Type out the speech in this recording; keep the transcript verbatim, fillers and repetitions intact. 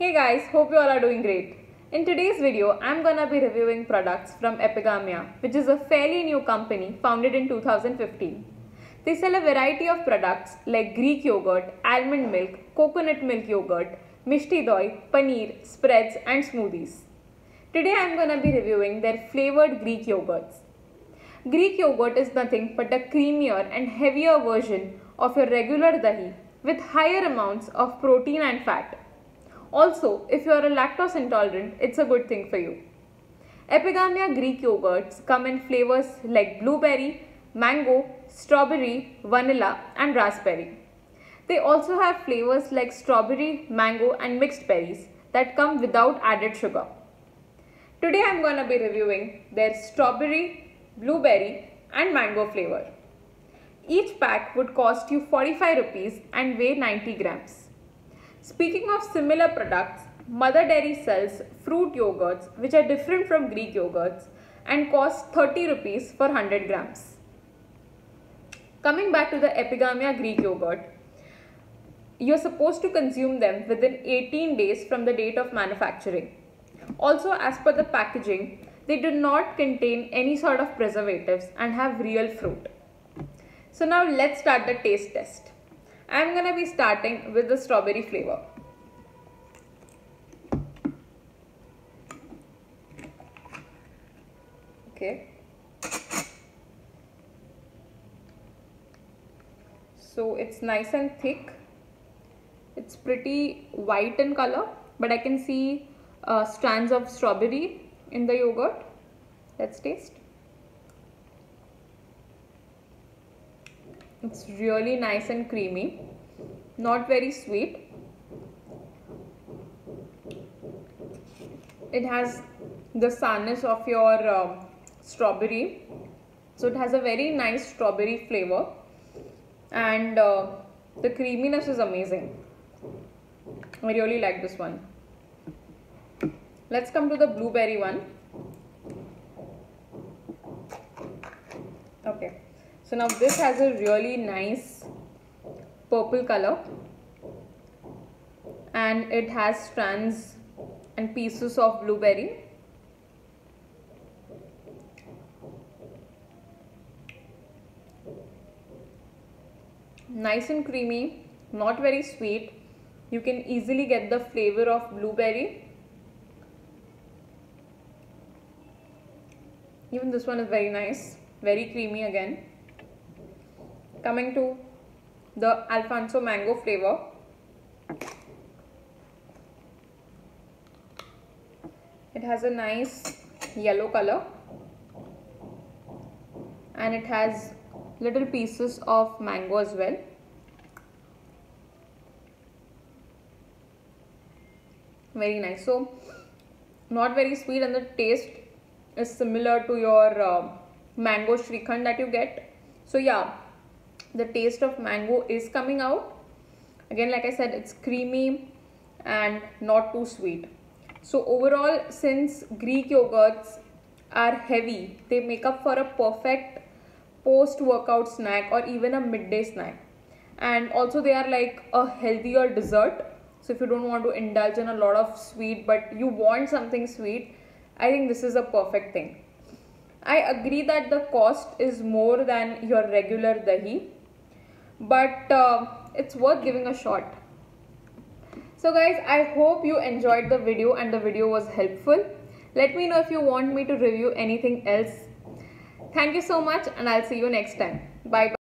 Hey guys, hope you all are doing great. In today's video, I'm gonna be reviewing products from Epigamia, which is a fairly new company founded in two thousand fifteen. They sell a variety of products like Greek yogurt, almond milk, coconut milk yogurt, mishti doi, paneer, spreads and smoothies. Today I'm gonna be reviewing their flavored Greek yogurts. Greek yogurt is nothing but a creamier and heavier version of your regular dahi with higher amounts of protein and fat. Also, if you are a lactose intolerant, it's a good thing for you. Epigamia Greek yogurts come in flavors like blueberry, mango, strawberry, vanilla and raspberry. They also have flavors like strawberry, mango and mixed berries that come without added sugar. Today I am going to be reviewing their strawberry, blueberry and mango flavor. Each pack would cost you forty-five rupees and weigh ninety grams. Speaking of similar products, Mother Dairy sells fruit yogurts which are different from Greek yogurts and cost thirty rupees for one hundred grams. Coming back to the Epigamia Greek yogurt, you are supposed to consume them within eighteen days from the date of manufacturing. Also, as per the packaging, they do not contain any sort of preservatives and have real fruit. So now let's start the taste test. I am going to be starting with the strawberry flavor. Okay. So it's nice and thick. It's pretty white in color, but I can see uh, strands of strawberry in the yogurt. Let's taste. It's really nice and creamy, not very sweet. It has the sourness of your uh, strawberry, so it has a very nice strawberry flavor, and uh, the creaminess is amazing. I really like this one. Let's come to the blueberry one. Okay. So now this has a really nice purple color and it has strands and pieces of blueberry. Nice and creamy, not very sweet. You can easily get the flavor of blueberry. Even this one is very nice, very creamy again. Coming to the Alfonso mango flavor, it has a nice yellow color and it has little pieces of mango as well. Very nice. So not very sweet and the taste is similar to your uh, mango Shrikhand that you get. So yeah, the taste of mango is coming out. Again, like I said, it's creamy and not too sweet. So overall, since Greek yogurts are heavy, they make up for a perfect post-workout snack or even a midday snack. And also they are like a healthier dessert. So if you don't want to indulge in a lot of sweet but you want something sweet, I think this is a perfect thing. I agree that the cost is more than your regular dahi, but uh, it's worth giving a shot. So guys, I hope you enjoyed the video and the video was helpful. Let me know if you want me to review anything else. Thank you so much and I'll see you next time. Bye bye.